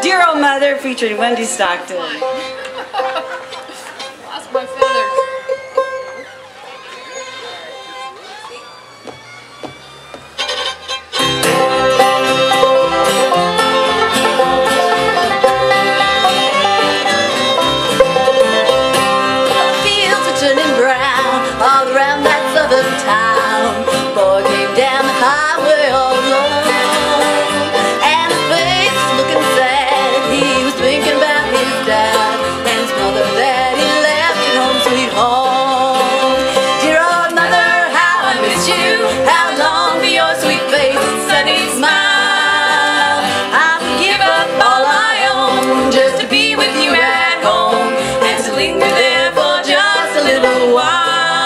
Dear Old Mother featuring Wendy Stockton. Lost my feathers. All around that southern town, boy came down the highway all alone, and his face was looking sad. He was thinking about his dad and his mother that he left at home, sweet home. Dear old mother, how I miss you. How long for your sweet face and sunny smile. I would give up all I own just to be with you at home and to linger there for just a little while.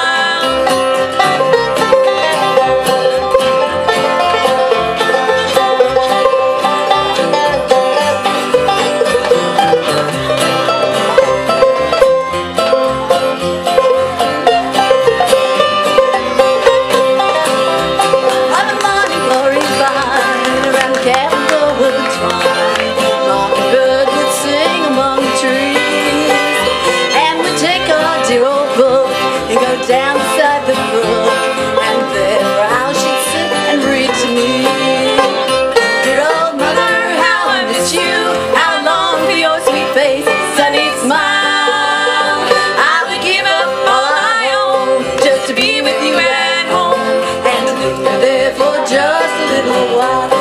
Down beside the brook, and there how she'd sit and read to me. Dear old mother, how I miss you. How long for your sweet face, sunny smile. I would give up all I own just to be with you at home and to linger there for just a little while.